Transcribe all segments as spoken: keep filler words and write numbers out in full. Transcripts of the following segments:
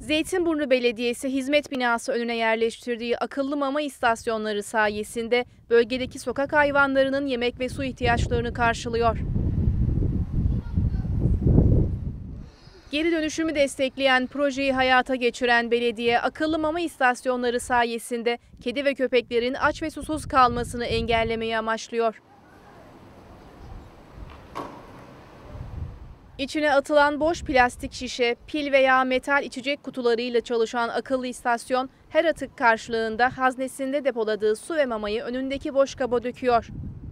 Zeytinburnu Belediyesi hizmet binası önüne yerleştirdiği akıllı mama istasyonları sayesinde bölgedeki sokak hayvanlarının yemek ve su ihtiyaçlarını karşılıyor. Geri dönüşümü destekleyen projeyi hayata geçiren belediye akıllı mama istasyonları sayesinde kedi ve köpeklerin aç ve susuz kalmasını engellemeyi amaçlıyor. İçine atılan boş plastik şişe, pil veya metal içecek kutularıyla çalışan akıllı istasyon her atık karşılığında haznesinde depoladığı su ve mamayı önündeki boş kaba döküyor.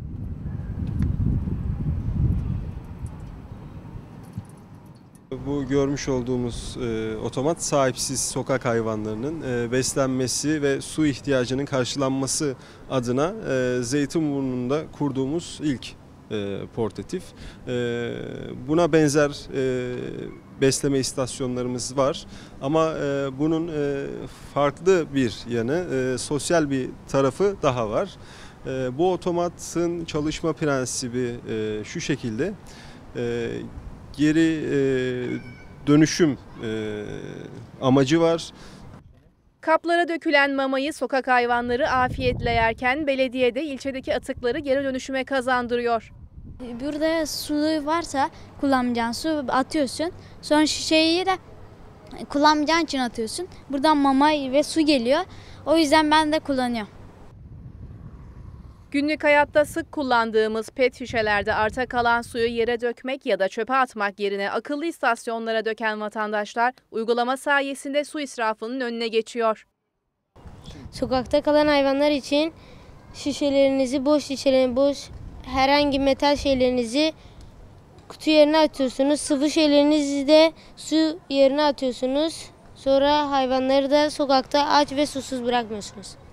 Bu görmüş olduğumuz e, otomat sahipsiz sokak hayvanlarının e, beslenmesi ve su ihtiyacının karşılanması adına e, Zeytinburnu'nda kurduğumuz ilk e, portatif. E, buna benzer e, besleme istasyonlarımız var ama e, bunun e, farklı bir yanı, e, sosyal bir tarafı daha var. E, bu otomatın çalışma prensibi e, şu şekilde. E, Geri e, dönüşüm e, amacı var. Kaplara dökülen mamayı sokak hayvanları afiyetle yerken belediye de ilçedeki atıkları geri dönüşüme kazandırıyor. Burada su varsa kullanacağın su atıyorsun. Sonra şişeyi de kullanacağın için atıyorsun. Buradan mama ve su geliyor. O yüzden ben de kullanıyorum. Günlük hayatta sık kullandığımız pet şişelerde arta kalan suyu yere dökmek ya da çöpe atmak yerine akıllı istasyonlara döken vatandaşlar uygulama sayesinde su israfının önüne geçiyor. Sokakta kalan hayvanlar için şişelerinizi, boş şişelerinizi, boş herhangi metal şeylerinizi kutu yerine atıyorsunuz. Sıvı şeylerinizi de su yerine atıyorsunuz. Sonra hayvanları da sokakta aç ve susuz bırakmıyorsunuz.